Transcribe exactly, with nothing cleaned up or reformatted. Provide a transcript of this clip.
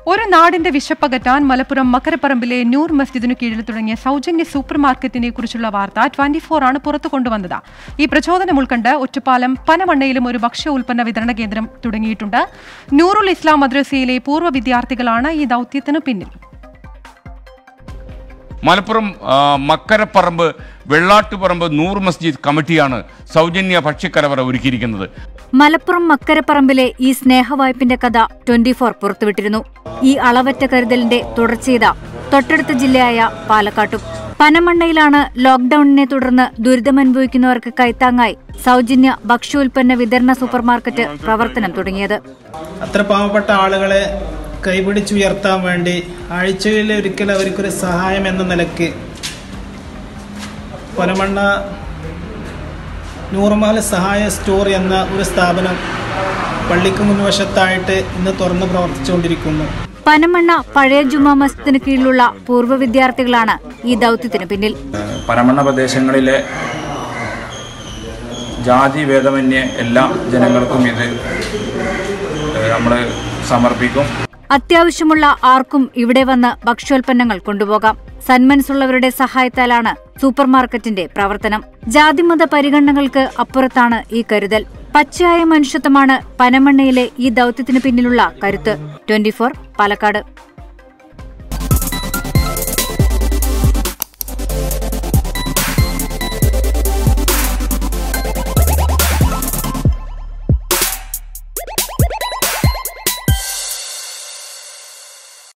ഒരു നാടിന്റെ വിശപ്പകറ്റാൻ മലപ്പുറം മക്കരപ്പറമ്പിലെ നൂർ മസ്ജിദിനു കീഴിൽ തുടങ്ങിയ സൗജന്യ സൂപ്പർ മാർക്കറ്റിനെ കുറിച്ചുള്ള വാർത്ത ട്വന്റി ഫോർ ആണ് പുറത്തു കൊണ്ടുവന്നത്. ഈ പ്രചോദനം ഉൾക്കൊണ്ട് ഒറ്റപ്പാലം പനമണ്ണയിലും ഒരു ഭക്ഷ്യ ഉൽപ്പന്ന വിതരണ കേന്ദ്രം തുടങ്ങിയിട്ടുണ്ട്. നൂറുൽ ഇസ്ലാം മദ്രസയിലെ പൂർവ്വ വിദ്യാർത്ഥികളാണ് ഈ ദൗത്യത്തിനു പിന്നിൽ. മലപ്പുറം മക്കരപ്പറമ്പ് വെള്ളാട്ടുപറമ്പ് നൂർ മസ്ജിദ് കമ്മിറ്റിയാണ് സൗജന്യ ഭക്ഷ്യക്കലവറ ഒരുക്കിയിരിക്കുന്നത്. മലപ്പുറം മക്കരപ്പറമ്പിലെ ഈ സ്നേഹവായ്പിന്റെ കഥ ട്വന്റി ഫോർ പുറത്തുവിട്ടിരുന്നു. ഈ അളവറ്റ കരുതലിന്റെ തുടർച്ചയിത തൊട്ടടുത്ത ജില്ലയായ പാലക്കാട്ടും. പനമണ്ണയിലാണ് ലോക്ഡൌണിനെ തുടർന്ന് ദുരിതമനുഭവിക്കുന്നവർക്ക് കൈത്താങ്ങായി സൗജന്യ ഭക്ഷ്യോൽപ്പന്ന വിതരണ സൂപ്പർമാർക്കറ്റ് പ്രവർത്തനം തുടങ്ങിയത്. അത്ര പാവപ്പെട്ട ആളുകളെ കൈപിടിച്ചുയർത്താൻ വേണ്ടി ആഴ്ചയിൽ ഒരിക്കൽ അവർക്കൊരു സഹായം എന്ന നിലയ്ക്ക് പനമണ്ണ നൂറുമാല സഹായ സ്റ്റോർ എന്ന ഒരു സ്ഥാപനം പള്ളിക്ക് മുൻവശത്തായിട്ട് ഇന്ന് തുറന്ന് പ്രവർത്തിച്ചുകൊണ്ടിരിക്കുന്നു. പനമണ്ണ പഴയ ജുമാ മസ്ജിദിന് കീഴിലുള്ള പൂർവ്വ വിദ്യാർത്ഥികളാണ് ഈ ദൗത്യത്തിന് പിന്നിൽ. പനമണ്ണ പ്രദേശങ്ങളിലെ ജാതി ഭേദമന്യേ എല്ലാ ജനങ്ങൾക്കും ഇത് നമ്മൾ സമർപ്പിക്കും. അത്യാവശ്യമുള്ള ആർക്കും ഇവിടെ വന്ന് ഭക്ഷ്യോൽപ്പന്നങ്ങൾ കൊണ്ടുപോകാം. സന്മനസ്സുള്ളവരുടെ സഹായത്താലാണ് സൂപ്പർമാർക്കറ്റിന്റെ പ്രവർത്തനം. ജാതിമത പരിഗണനകൾക്ക് അപ്പുറത്താണ് ഈ കരുതൽ. പച്ചയായ മനുഷ്യത്വമാണ് പനമണ്ണയിലെ ഈ ദൗത്യത്തിന് പിന്നിലുള്ള കരുത്ത്. Twenty four Palakkad.